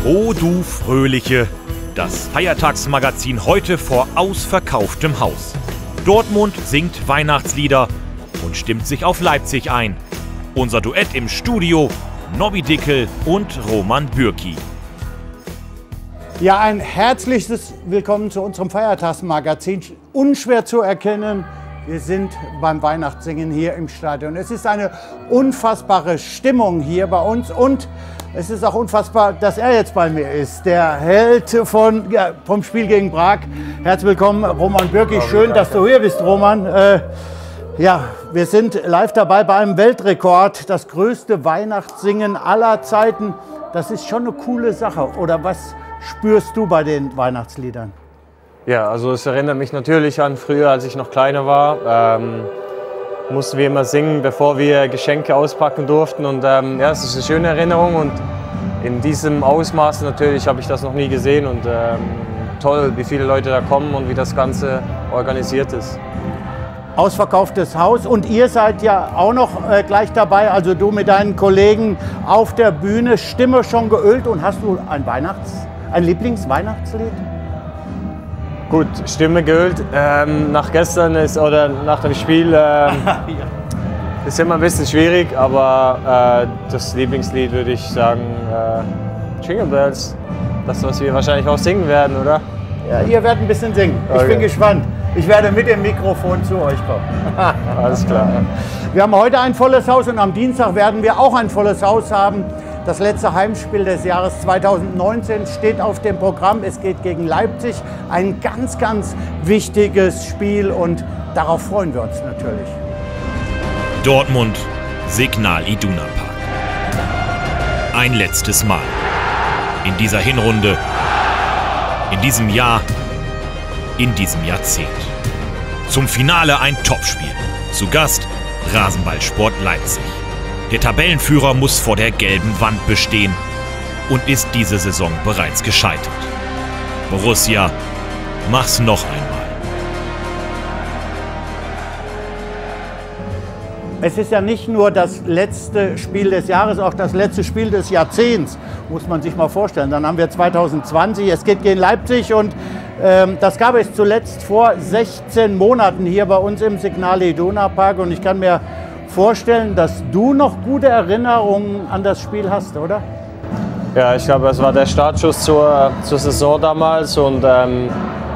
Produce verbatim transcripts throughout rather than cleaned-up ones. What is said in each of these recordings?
O du Fröhliche, das Feiertagsmagazin heute vor ausverkauftem Haus. Dortmund singt Weihnachtslieder und stimmt sich auf Leipzig ein. Unser Duett im Studio, Nobby Dickel und Roman Bürki. Ja, ein herzliches Willkommen zu unserem Feiertagsmagazin. Unschwer zu erkennen, wir sind beim Weihnachtssingen hier im Stadion. Es ist eine unfassbare Stimmung hier bei uns und es ist auch unfassbar, dass er jetzt bei mir ist, der Held von, ja, vom Spiel gegen Prag. Herzlich willkommen, Roman Bürki. Schön, dass du hier bist, Roman. Äh, ja, wir sind live dabei bei einem Weltrekord, das größte Weihnachtssingen aller Zeiten. Das ist schon eine coole Sache. Oder was spürst du bei den Weihnachtsliedern? Ja, also es erinnert mich natürlich an früher, als ich noch kleiner war. Ähm, mussten wir immer singen, bevor wir Geschenke auspacken durften. Und ähm, ja, es ist eine schöne Erinnerung und in diesem Ausmaß natürlich habe ich das noch nie gesehen. Und ähm, toll, wie viele Leute da kommen und wie das Ganze organisiert ist. Ausverkauftes Haus und ihr seid ja auch noch äh, gleich dabei, also du mit deinen Kollegen auf der Bühne, Stimme schon geölt und hast du ein Weihnachts-, ein Lieblingsweihnachtslied? Gut, Stimme geölt. Ähm, nach gestern ist, oder nach dem Spiel ähm, ja. ist immer ein bisschen schwierig, aber äh, das Lieblingslied würde ich sagen äh, Jingle Bells. Das, was wir wahrscheinlich auch singen werden, oder? Ja, ihr werdet ein bisschen singen. Ich okay. bin gespannt. Ich werde mit dem Mikrofon zu euch kommen. Alles klar. Wir haben heute ein volles Haus und am Dienstag werden wir auch ein volles Haus haben. Das letzte Heimspiel des Jahres zweitausendneunzehn steht auf dem Programm. Es geht gegen Leipzig. Ein ganz, ganz wichtiges Spiel und darauf freuen wir uns natürlich. Dortmund, Signal Iduna Park. Ein letztes Mal. In dieser Hinrunde, in diesem Jahr, in diesem Jahrzehnt. Zum Finale ein Topspiel. Zu Gast Rasenballsport Leipzig. Der Tabellenführer muss vor der gelben Wand bestehen und ist diese Saison bereits gescheitert. Borussia, mach's noch einmal. Es ist ja nicht nur das letzte Spiel des Jahres, auch das letzte Spiel des Jahrzehnts, muss man sich mal vorstellen. Dann haben wir zweitausendzwanzig, es geht gegen Leipzig und ähm, das gab es zuletzt vor sechzehn Monaten hier bei uns im Signal Iduna Park und ich kann mir vorstellen, dass du noch gute Erinnerungen an das Spiel hast, oder? Ja, ich glaube, es war der Startschuss zur, zur Saison damals und ähm,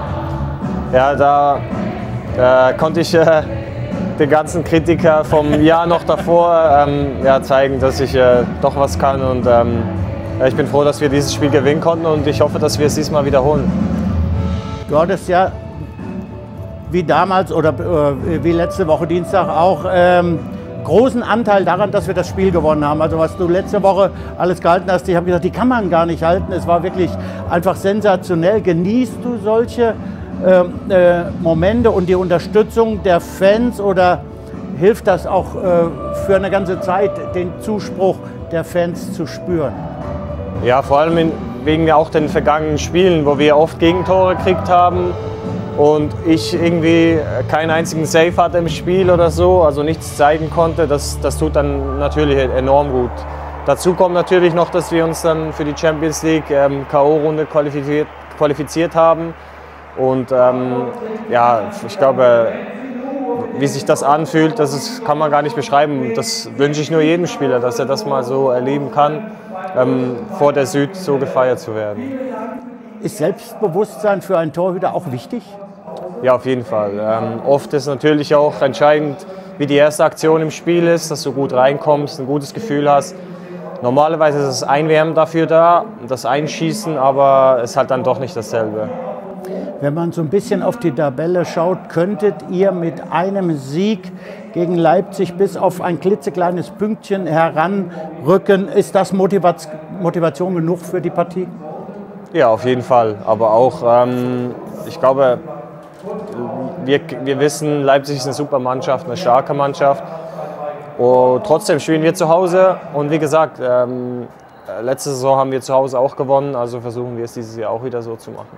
ja, da äh, konnte ich äh, den ganzen Kritiker vom Jahr noch davor ähm, ja, zeigen, dass ich äh, doch was kann und ähm, ja, ich bin froh, dass wir dieses Spiel gewinnen konnten und ich hoffe, dass wir es diesmal wiederholen. Du hattest ja wie damals oder äh, wie letzte Woche Dienstag auch ähm, großen Anteil daran, dass wir das Spiel gewonnen haben. Also was du letzte Woche alles gehalten hast, ich habe gesagt, die kann man gar nicht halten. Es war wirklich einfach sensationell. Genießt du solche äh, äh, Momente und die Unterstützung der Fans oder hilft das auch äh, für eine ganze Zeit, den Zuspruch der Fans zu spüren? Ja, vor allem in, wegen auch den vergangenen Spielen, wo wir oft Gegentore gekriegt haben. Und ich irgendwie keinen einzigen Save hatte im Spiel oder so, also nichts zeigen konnte, das, das tut dann natürlich enorm gut. Dazu kommt natürlich noch, dass wir uns dann für die Champions League ähm, K O-Runde qualifiziert, qualifiziert haben. Und ähm, ja, ich glaube, wie sich das anfühlt, das ist, kann man gar nicht beschreiben. Das wünsche ich nur jedem Spieler, dass er das mal so erleben kann, ähm, vor der Süd so gefeiert zu werden. Ist Selbstbewusstsein für einen Torhüter auch wichtig? Ja, auf jeden Fall. Ähm, oft ist natürlich auch entscheidend, wie die erste Aktion im Spiel ist, dass du gut reinkommst, ein gutes Gefühl hast. Normalerweise ist das Einwärmen dafür da, das Einschießen, aber es ist halt dann doch nicht dasselbe. Wenn man so ein bisschen auf die Tabelle schaut, könntet ihr mit einem Sieg gegen Leipzig bis auf ein klitzekleines Pünktchen heranrücken. Ist das Motivation genug für die Partie? Ja, auf jeden Fall. Aber auch, ähm, ich glaube, wir, wir wissen, Leipzig ist eine super Mannschaft, eine starke Mannschaft. Und trotzdem spielen wir zu Hause. Und wie gesagt, ähm, letzte Saison haben wir zu Hause auch gewonnen. Also versuchen wir es dieses Jahr auch wieder so zu machen.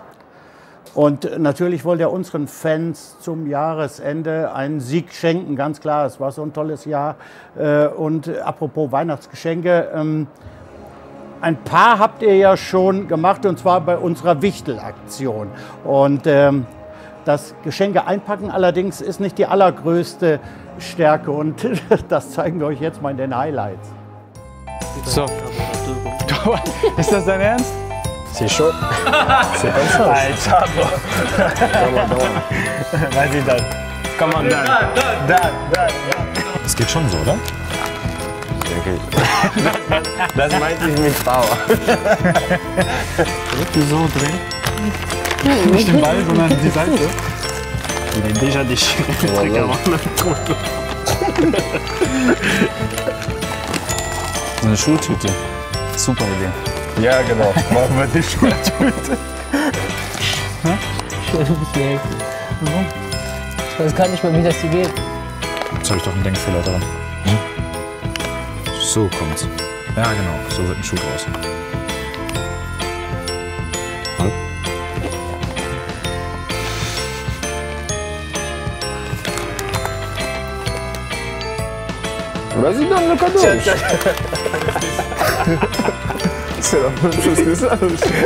Und natürlich wollt ihr unseren Fans zum Jahresende einen Sieg schenken, ganz klar. Es war so ein tolles Jahr. Und apropos Weihnachtsgeschenke, ein paar habt ihr ja schon gemacht, und zwar bei unserer Wichtelaktion. Und ähm, das Geschenke einpacken allerdings ist nicht die allergrößte Stärke. Und das zeigen wir euch jetzt mal in den Highlights. So. Ist das dein Ernst? C'est chaud. C'est comme ça. Alter, bro. Vas-y, Dan. Komm on, Dan. Dan, Dan. Das geht schon so, oder? Das meinte ich mit Power. So drehen. Nicht den Ball, sondern die Seite. Il est déjà déchiré. So eine Schultüte. Super Idee. Ja, genau. Machen wir die Schultüte. Ich muss mir helfen. Ich weiß gar nicht mal, wie das hier geht. Jetzt habe ich doch einen Denkfehler dran. Hm? So kommt's. Ja, genau. So wird ein Schuh draus. Hallo? Vas-y, donne le cadeau. C'est la même chose que ça.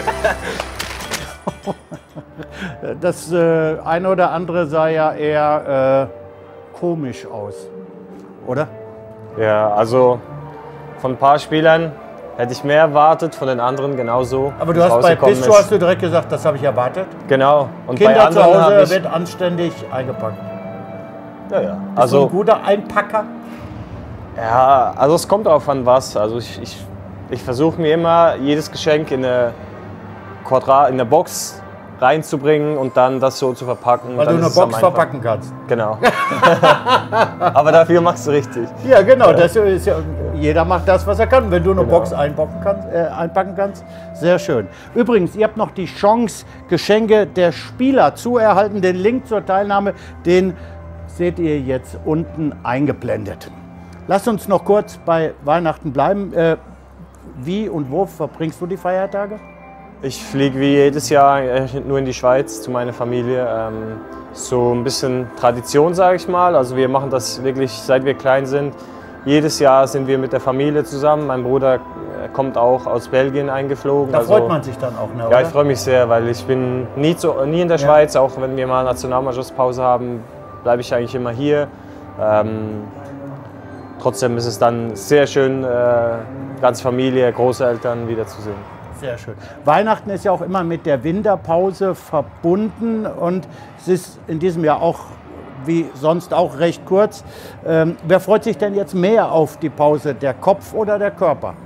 Das äh, eine oder andere sah ja eher äh, komisch aus, oder? Ja, also von ein paar Spielern hätte ich mehr erwartet, von den anderen genauso. Aber du hast bei Bistro hast du direkt gesagt, das habe ich erwartet. Genau. Und bei Kinder zu anderen habe Hause ich, wird anständig eingepackt. ja, ja. Also Also, ein guter Einpacker. ja, also es kommt drauf an was. Also ich, ich, ich versuche mir immer jedes Geschenk in eine Quadrat, in eine Box reinzubringen und dann das so zu verpacken. Weil dann du eine ist es am Box einfachsten. verpacken kannst. Genau. Aber dafür machst du richtig. Ja, genau. Das ist ja, jeder macht das, was er kann. Wenn du eine Genau. Box einpacken kannst, äh, einpacken kannst, sehr schön. Übrigens, ihr habt noch die Chance, Geschenke der Spieler zu erhalten. Den Link zur Teilnahme, den seht ihr jetzt unten eingeblendet. Lasst uns noch kurz bei Weihnachten bleiben. Äh, wie und wo verbringst du die Feiertage? Ich fliege wie jedes Jahr nur in die Schweiz zu meiner Familie. Ähm, so ein bisschen Tradition, sage ich mal. Also wir machen das wirklich, seit wir klein sind. Jedes Jahr sind wir mit der Familie zusammen. Mein Bruder kommt auch aus Belgien eingeflogen. Da also, freut man sich dann auch, ne, Ja, oder? ich freue mich sehr, weil ich bin nie, zu, nie in der Ja. Schweiz. Auch wenn wir mal Nationalmannschaftspause haben, bleibe ich eigentlich immer hier. Ähm, trotzdem ist es dann sehr schön, äh, ganze Familie, Großeltern wiederzusehen. Sehr schön. Weihnachten ist ja auch immer mit der Winterpause verbunden und es ist in diesem Jahr auch wie sonst auch recht kurz. Ähm, wer freut sich denn jetzt mehr auf die Pause, der Kopf oder der Körper?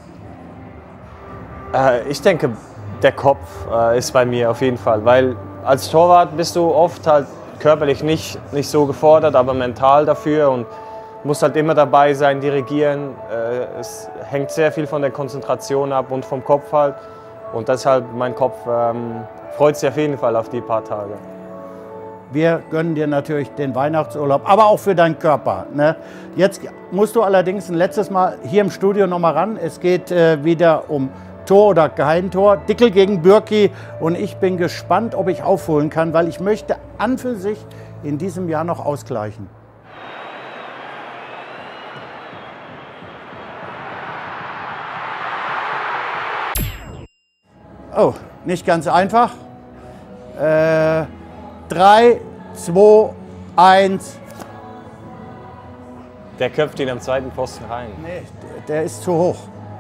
Äh, ich denke, der Kopf äh, ist bei mir auf jeden Fall, weil als Torwart bist du oft halt körperlich nicht, nicht so gefordert, aber mental dafür und musst halt immer dabei sein, dirigieren. Äh, es hängt sehr viel von der Konzentration ab und vom Kopf halt. Und deshalb, mein Kopf ähm, freut sich auf jeden Fall auf die paar Tage. Wir gönnen dir natürlich den Weihnachtsurlaub, aber auch für deinen Körper. Ne? Jetzt musst du allerdings ein letztes Mal hier im Studio noch mal ran. Es geht äh, wieder um Tor oder Gegentor. Dickel gegen Bürki. Und ich bin gespannt, ob ich aufholen kann, weil ich möchte an für sich in diesem Jahr noch ausgleichen. Oh, nicht ganz einfach. Äh, drei, zwei, eins. Der köpft ihn am zweiten Posten rein. Nee, der ist zu hoch.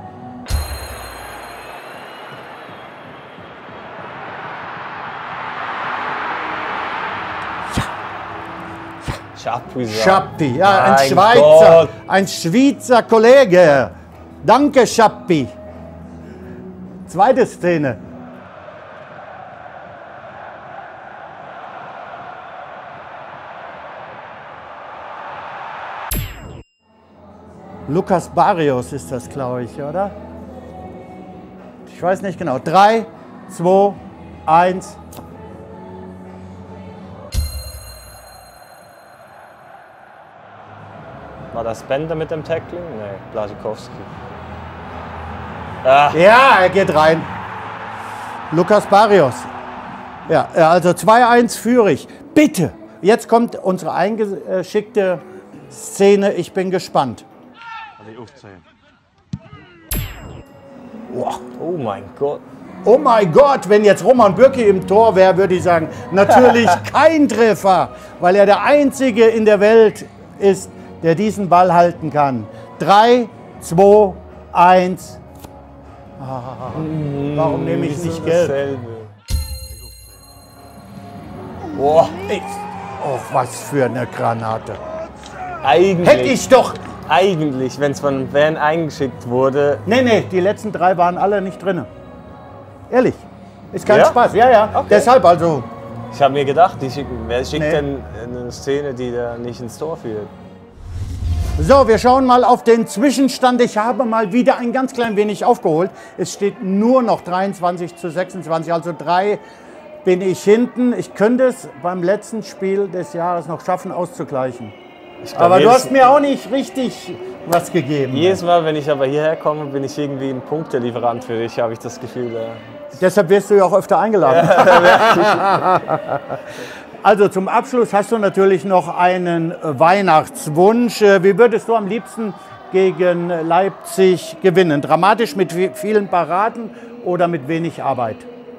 Schappi, Schappi, ja, ein Mein Schweizer, Gott. ein Schweizer Kollege. Danke, Schappi. Zweite Szene. Lucas Barrios ist das, glaube ich, oder? Ich weiß nicht genau. Drei, zwei, eins. War das Bender mit dem Tackling? Nee, Blasikowski. Ah, Ja, er geht rein. Lucas Barrios. Ja, also zwei eins führe ich. Bitte, jetzt kommt unsere eingeschickte Szene. Ich bin gespannt. Boah. Oh mein Gott. Oh mein Gott, wenn jetzt Roman Bürki im Tor wäre, würde ich sagen, natürlich kein Treffer, weil er der Einzige in der Welt ist, der diesen Ball halten kann. drei, zwei, eins. Ah, warum nehme ich nicht gelb? Dasselbe. Boah, Oh, was für eine Granate. eigentlich. Hätte ich doch... Eigentlich, wenn es von Van eingeschickt wurde. Nee, nee, die letzten drei waren alle nicht drin. Ehrlich. Ist kein Ja? Spaß. Ja, ja. Okay. Deshalb also. Ich habe mir gedacht, die schicken, wer schickt Nee. denn eine Szene, die da nicht ins Tor führt? So, wir schauen mal auf den Zwischenstand. Ich habe mal wieder ein ganz klein wenig aufgeholt. Es steht nur noch dreiundzwanzig zu sechsundzwanzig, also drei bin ich hinten. Ich könnte es beim letzten Spiel des Jahres noch schaffen, auszugleichen. Ich glaub, Aber du jedes, hast mir auch nicht richtig was gegeben. jedes Mal, wenn ich aber hierher komme, bin ich irgendwie ein Punktelieferant für dich, habe ich das Gefühl. Da. Deshalb wirst du ja auch öfter eingeladen. Also zum Abschluss hast du natürlich noch einen Weihnachtswunsch. Wie würdest du am liebsten gegen Leipzig gewinnen? Dramatisch mit vielen Paraden oder mit wenig Arbeit?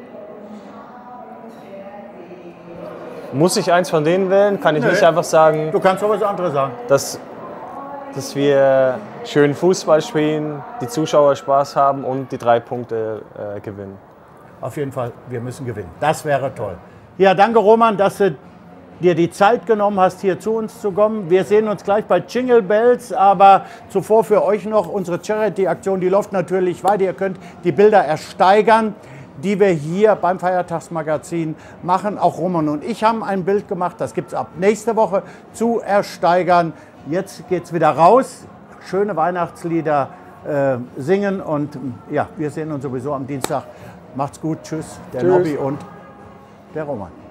Muss ich eins von denen wählen? Kann ich Nö. nicht einfach sagen, Du kannst auch was anderes sagen. dass, dass wir schön Fußball spielen, die Zuschauer Spaß haben und die drei Punkte äh, gewinnen. Auf jeden Fall, wir müssen gewinnen. Das wäre toll. Ja, danke Roman, dass du dir die Zeit genommen hast, hier zu uns zu kommen. Wir sehen uns gleich bei Jingle Bells, aber zuvor für euch noch unsere Charity-Aktion, die läuft natürlich weiter. Ihr könnt die Bilder ersteigern, die wir hier beim Feiertagsmagazin machen. Auch Roman und ich haben ein Bild gemacht, das gibt es ab nächste Woche zu ersteigern. Jetzt geht es wieder raus, schöne Weihnachtslieder äh, singen und ja, wir sehen uns sowieso am Dienstag. Macht's gut, tschüss, der Tschüss. Nobby und der Roman.